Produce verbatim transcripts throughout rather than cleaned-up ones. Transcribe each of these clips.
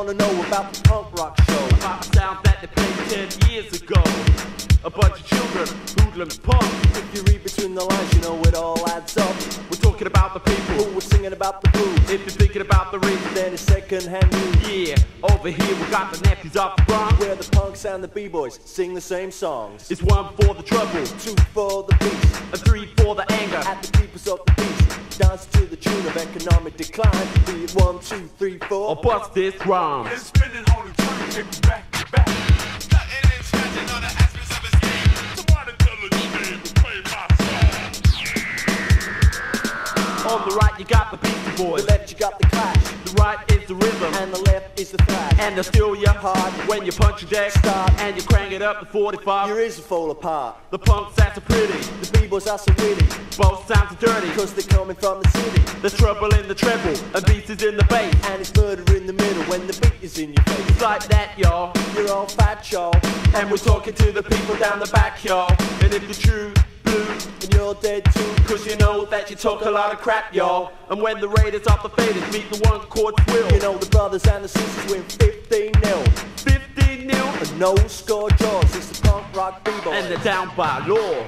wanna know about the punk rock show, about the sound that they played ten years ago. A bunch of children, hoodlums, punks. If you read between the lines, you know it all adds up. We're talking about the people who were singing about the blues. If you're thinking about the rhythm, then it's second-hand news. Yeah, over here we got the nephews of the Bronx, where the punks and the b-boys sing the same songs. It's one for the trouble, two for the peace, and three for the anger at the keepers of the peace. Dance to the tune of economic decline. Be it one, two, three, four, or bust this rhyme. It's spinning on the turntable back to back. Cutting and scratching on the aspects of his game. Somebody tell the D J to play my song. On the right you got the Beastie Boys, the left you got the Clash. The right is the rhythm, and the left is the thrash. And they'll steal your heart when you punch your deck start, and you crank it up to forty-five. Your ears will fall apart. The punks are so pretty, the b-boys are so witty. Both sounds are dirty, cause they're coming from the city. There's trouble in the treble, and beats is in the bass, and it's murder in the middle when the beat is in your face. It's like that, y'all. You're all fat, y'all. And we're talking to the people down the back, y'all. And if you're true blue, and you're dead too, cause you know that you talk a lot of crap, y'all. And when the Raiders off the faders meet the one chord thrill, you know the brothers and the sisters win fifteen nil. fifteen nil, and no score draws. It's the punk rock b-boys, and they're down by law.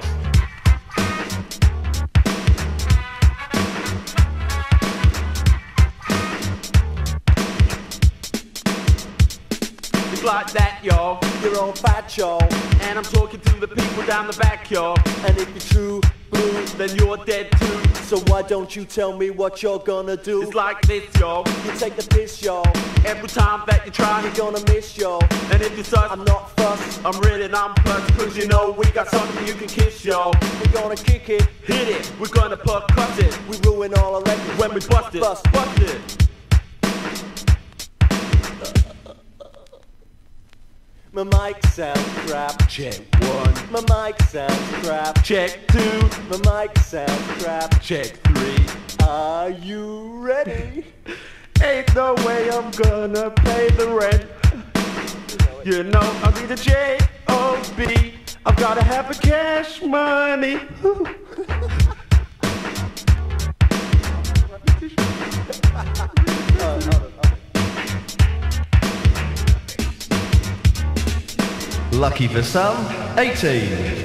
It's like that, y'all. You're all fat, y'all. And I'm talking to the people down the back, y'all. And if you're true blue, then you're dead too. So why don't you tell me what you're gonna do? It's like this, y'all. You take the piss, y'all. Every time that you try, you're gonna miss, y'all. And if you suck, I'm not fussed, I'm ready, I'm plussed. Cause you know we got something you can kiss, y'all. We're gonna kick it, hit it, we're gonna percuss it. We ruin all our records when we bust it, bust, bust it. My mic sounds crap. Check one. My mic sounds crap. Check two. My mic sounds crap. Check three. Are you ready? Ain't no way I'm gonna pay the rent. You know I need a J O B. I've gotta have the cash money. Lucky for some, eighteen.